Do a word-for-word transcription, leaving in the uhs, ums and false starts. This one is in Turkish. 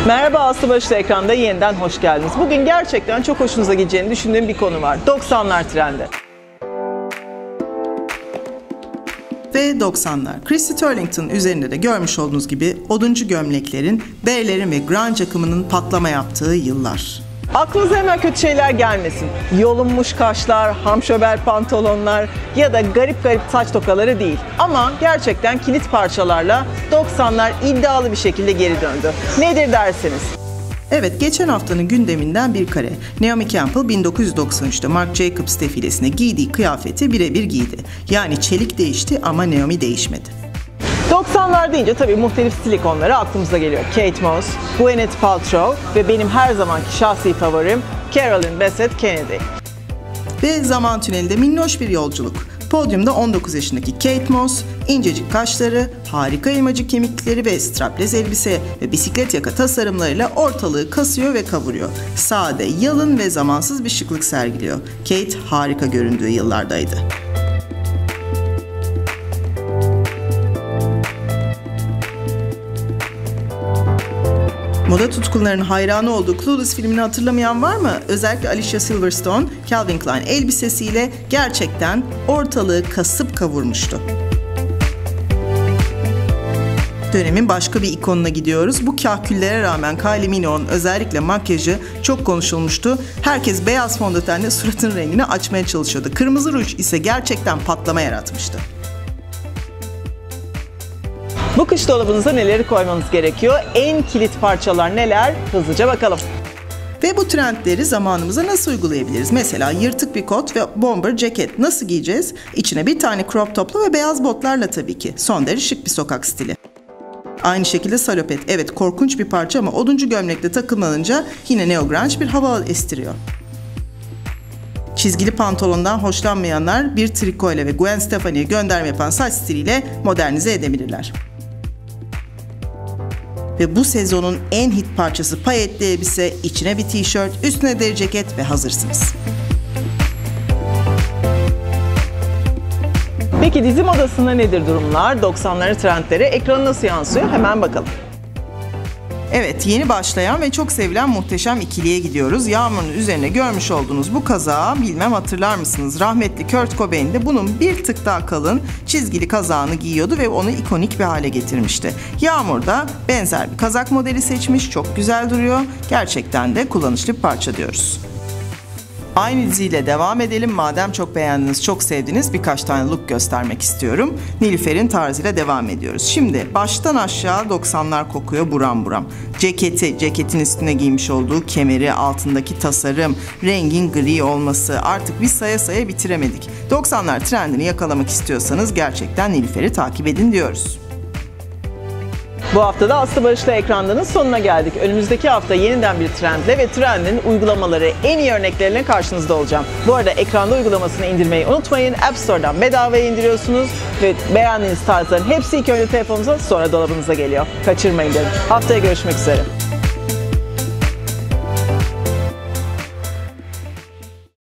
Merhaba, Aslı Barış'la ekranda yeniden hoş geldiniz. Bugün gerçekten çok hoşunuza gideceğini düşündüğüm bir konu var. doksanlar trendi. Ve doksanlar. Christy Turlington üzerinde de görmüş olduğunuz gibi oduncu gömleklerin, B'lerin ve grunge akımının patlama yaptığı yıllar. Aklınıza hemen kötü şeyler gelmesin. Yolunmuş kaşlar, hamşöber pantolonlar ya da garip garip saç tokaları değil. Ama gerçekten kilit parçalarla doksanlar iddialı bir şekilde geri döndü. Nedir derseniz? Evet, geçen haftanın gündeminden bir kare. Naomi Campbell bin dokuz yüz doksan üçte Marc Jacobs defilesine giydiği kıyafeti birebir giydi. Yani çelik değişti ama Naomi değişmedi. doksanlar deyince tabii muhtelif stil ikonları aklımıza geliyor. Kate Moss, Gwyneth Paltrow ve benim her zamanki şahsi favorim Carolyn Bessette Kennedy. Ve zaman tünelinde minnoş bir yolculuk. Podyumda on dokuz yaşındaki Kate Moss, incecik kaşları, harika elmacık kemikleri ve strapless elbise ve bisiklet yaka tasarımlarıyla ortalığı kasıyor ve kavuruyor. Sade, yalın ve zamansız bir şıklık sergiliyor. Kate harika göründüğü yıllardaydı. Moda tutkunlarının hayranı olduğu Clueless filmini hatırlamayan var mı? Özellikle Alicia Silverstone, Calvin Klein elbisesiyle gerçekten ortalığı kasıp kavurmuştu. Dönemin başka bir ikonuna gidiyoruz. Bu kahküllere rağmen Kylie Minogue'un özellikle makyajı çok konuşulmuştu. Herkes beyaz fondötenle suratın rengini açmaya çalışıyordu. Kırmızı ruj ise gerçekten patlama yaratmıştı. Bu kış dolabınıza neleri koymanız gerekiyor? En kilit parçalar neler? Hızlıca bakalım. Ve bu trendleri zamanımıza nasıl uygulayabiliriz? Mesela yırtık bir kot ve bomber ceket nasıl giyeceğiz? İçine bir tane crop topla ve beyaz botlarla tabii ki. Son derece şık bir sokak stili. Aynı şekilde salopet. Evet, korkunç bir parça ama oduncu gömlekle takımlanınca yine neo grunge bir hava estiriyor. Çizgili pantolondan hoşlanmayanlar bir trikoyla ve Gwen Stefani'ye gönderme yapan saç stiliyle modernize edebilirler. Ve bu sezonun en hit parçası payetli elbise, içine bir tişört, üstüne deri ceket ve hazırsınız. Peki dizi modasında nedir durumlar? doksanların trendleri ekrana nasıl yansıyor? Hemen bakalım. Evet, yeni başlayan ve çok sevilen muhteşem ikiliye gidiyoruz. Yağmur'un üzerine görmüş olduğunuz bu kazağı bilmem hatırlar mısınız? Rahmetli Kurt Cobain de bunun bir tık daha kalın çizgili kazağını giyiyordu ve onu ikonik bir hale getirmişti. Yağmur da benzer bir kazak modeli seçmiş, çok güzel duruyor. Gerçekten de kullanışlı bir parça diyoruz. Aynı diziyle devam edelim. Madem çok beğendiniz, çok sevdiniz, birkaç tane look göstermek istiyorum. Nilüfer'in tarzıyla devam ediyoruz. Şimdi baştan aşağı doksanlar kokuyor buram buram. Ceketi, ceketin üstüne giymiş olduğu kemeri, altındaki tasarım, rengin gri olması, artık bir saya saya bitiremedik. doksanlar trendini yakalamak istiyorsanız gerçekten Nilüfer'i takip edin diyoruz. Bu hafta da Aslı Barış'la ekrandanın sonuna geldik. Önümüzdeki hafta yeniden bir trendle ve trendin uygulamaları en iyi örnekleriyle karşınızda olacağım. Bu arada ekranda uygulamasını indirmeyi unutmayın. App Store'dan bedavaya indiriyorsunuz ve beğendiğiniz tarzların hepsi ilk önce telefonunuza, sonra dolabınıza geliyor. Kaçırmayın derim. Haftaya görüşmek üzere.